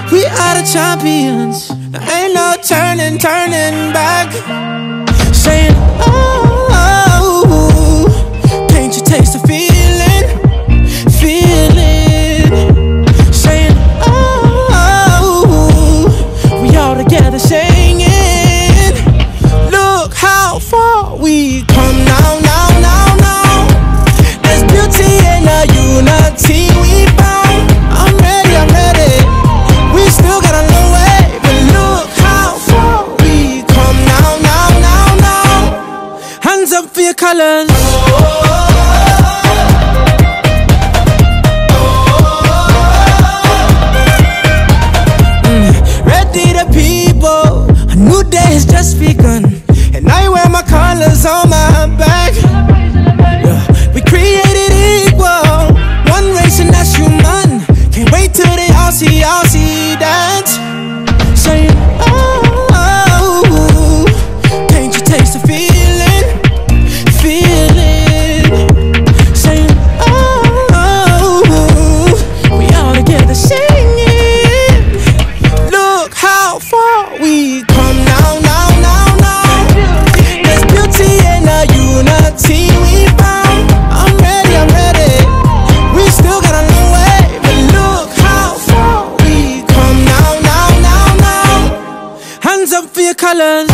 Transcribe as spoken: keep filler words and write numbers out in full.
We are the champions. There ain't no turning, turning back. Saying, oh, oh, can't you taste the feeling? Feeling. Saying, oh, oh, we all together singing. Look how far we come now, now, now, now. There's beauty in the unity we found. I'm ready, I'm ready. We still got a long way, but look how far we come now, now, now, now. Hands up for your colors. Mm, ready the people, a new day has just begun, and I wear my colors on my back. Yeah, we created equal, one race and that's human. Can't wait till they all see, all see that. Saying, oh, oh, can't you taste the feeling? Feeling. Saying, oh, oh, we all together singing. Look how far we come now, now, now, now. There's beauty in the unity we found. I'm ready, I'm ready. We still got a long way, but look how far we come now, now, now, now. Hands up for your colors.